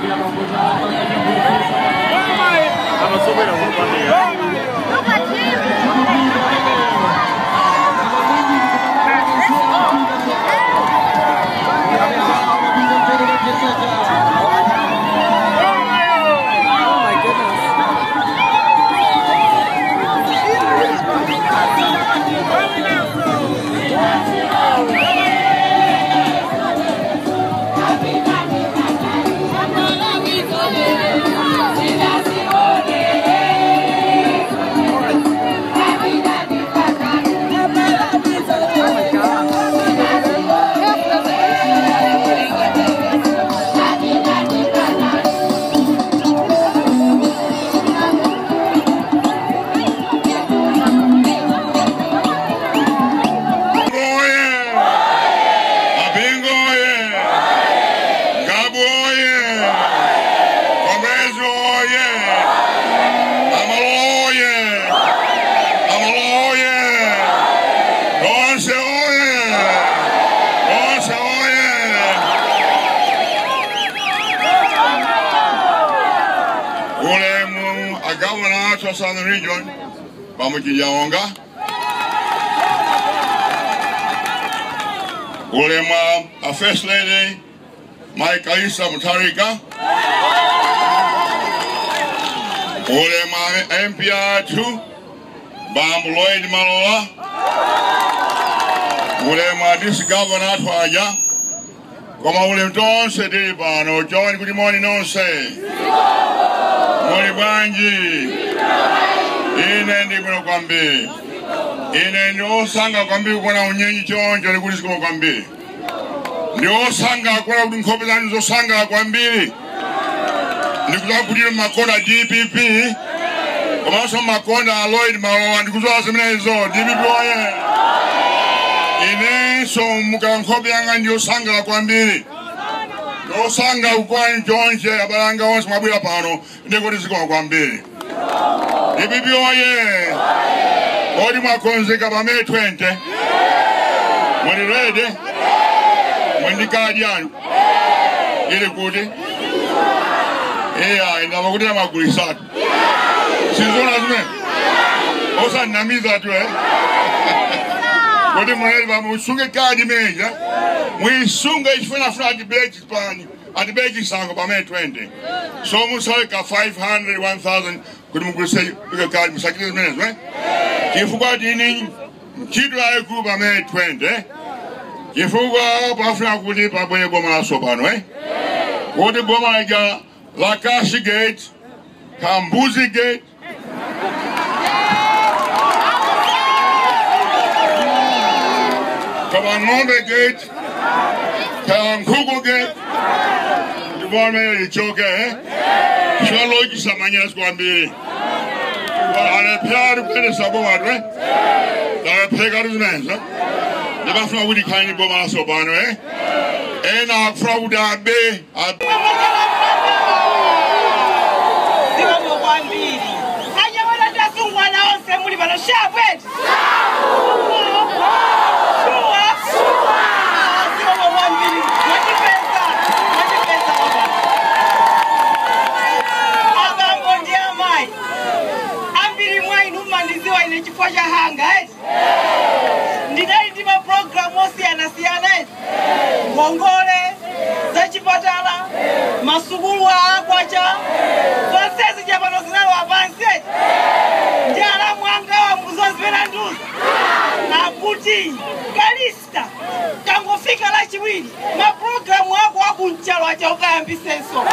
Southern region, Bamukiyaonga, Ulema, a First Lady, Mutharika, Ulema MPR2, Bambuloid Malawi, Ulema this governor Twaja, Koma Ulem Don Sedibano, join good morning on say. Moribanji. Ine ndiko kwambi. Ine ndio sanga kwambi kuna unyenyi chonjo likulisiko kwambi. Ndio sanga kwa nkhope zanu zo sanga kwambi. Ndikuzakulira makonda DPP. Koma so makonda Lloyd Malawi ndikuzoa semenezo DPP oye. Ine so muka nkhope yanga ndio sanga kwambi. Ndio sanga ukwani chonje abalanga onse mabwira pano ndikulisiko kwambi. DPP oye. Odi mwakonzeka pa May 20. Mwani ready? Mwani kadi yanu? Ili kuti? Ina makutira magulisatu. Sizona zime? Osa namiza tu Kodi mwani mwisunge kadi meja. Mwisunge ifuna atibeki spani. Atibeki sango pa May 20. So musaweka 500, 1,000. Kodi mugulise kadi musakile minutes, Kifugwa dini chidwa eku pa May 20. Kifugwa pafuna kuti pabweye goma la sopano, Kodi goma iga Lakashi Gate, Kambuzi Gate, Kabangombe Gate, Kankugu Gate, Dibome Lichoke, Shaloki Samanya Squambi. Ale piaru pele sabo wadwe. Ale pega rumenza. Ne ba funa wudi kani bo ma so bano na funa wuda be. Siwa mo kwambiri. Anya wala tasungwa na onse muri bano shabwe. Chifoja hanga ndinayitima program osiyana-siyana ngongole zachipatala masukulu akwacha zonsezi chapano zinalo apansi njala mwanga wa muzozipera nduzi akuti kalista kangofika lachiwiri maprogramu ako akunchalo achaukayambisenso